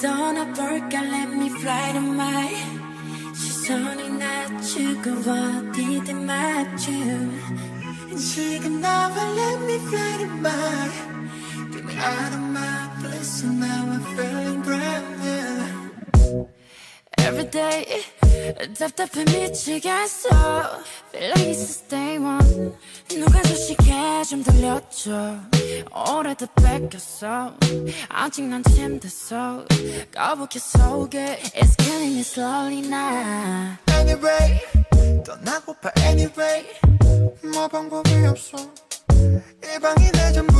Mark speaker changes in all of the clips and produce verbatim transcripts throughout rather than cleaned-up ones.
Speaker 1: 떠나볼까 let me fly to my 시선이 낮추고 어디든 맞춤 지금 나와 let me fly to my Get me out of my bliss and now I'm feeling brand new Every day 답답해 미치겠어 Feel like it's a stay one 누가 저 시계 좀 돌려줘 오래도 뺏겼어 아직 난 침대서 거북이 속에 It's killing me slowly now Anyway 떠나고파 anyway 뭐 방법이 없어 이 방이 내 전부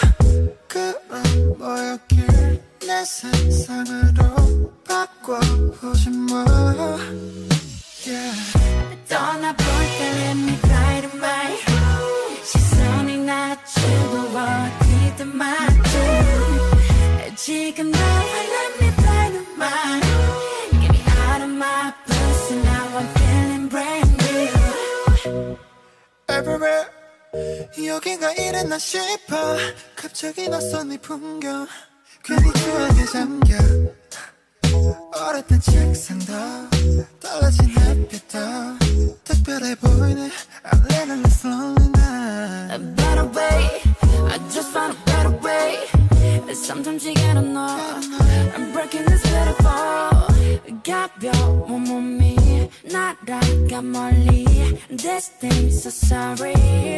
Speaker 1: 그만 뭐였길 내 세상으로 바꿔보지 뭐 yeah. 떠나볼까 let me fly to my 시선이 낮추고 어디든 맞춤 지금 나와 let me fly to my Get me out of my place and now I'm feeling brand new Everywhere 여긴가 이랬나 싶어 갑자기 낯선 이 풍경 괜히 추억에 잠겨 어렸던 책상도 달라진 햇빛도 특별해 보이네 I'm living this lonely night A better way I just found a better way Sometimes you gotta know I'm breaking this beautiful 가벼워 몸이 날아가 멀리 This thing's so sorry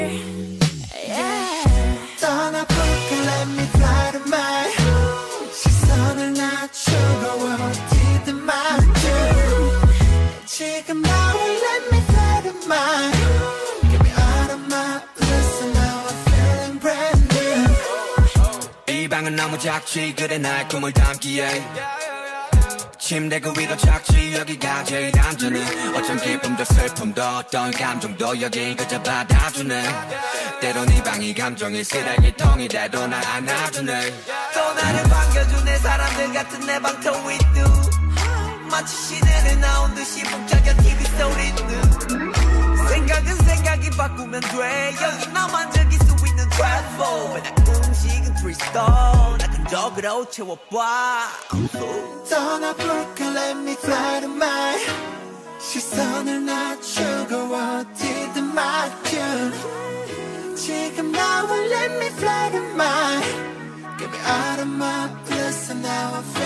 Speaker 1: yeah. 떠나볼까 let me fly to my 시선을 낮추고 어디든 맞춤 지금 나와 let me fly to my Get me out of my bliss and now I'm feeling brand new
Speaker 2: 이 방은 너무 작지 그래 나의 꿈을 담기에 침대 그 위도 작지 여기가 제일 안전해 어쩜 기쁨도 슬픔도 어떤 감정도 여기 그저 받아주네 때론 이 방이 감정의 쓰레기통이 돼도 날 안아주네 또 나를 반겨주네 사람들 같은 내 방통위도 마치 시내를 나온 듯이 북적여 티비 소리는 생각은 생각이 바꾸면 돼 여기 나만 즐길 수 있는 트래플 나 음식은 트리스톤 나 근적으로 채워봐
Speaker 1: 떠나볼까 let me fly to my 시선을 낮추고 어디든 맞춤 지금 나와 let me fly to my Get me out of my bliss and now I feel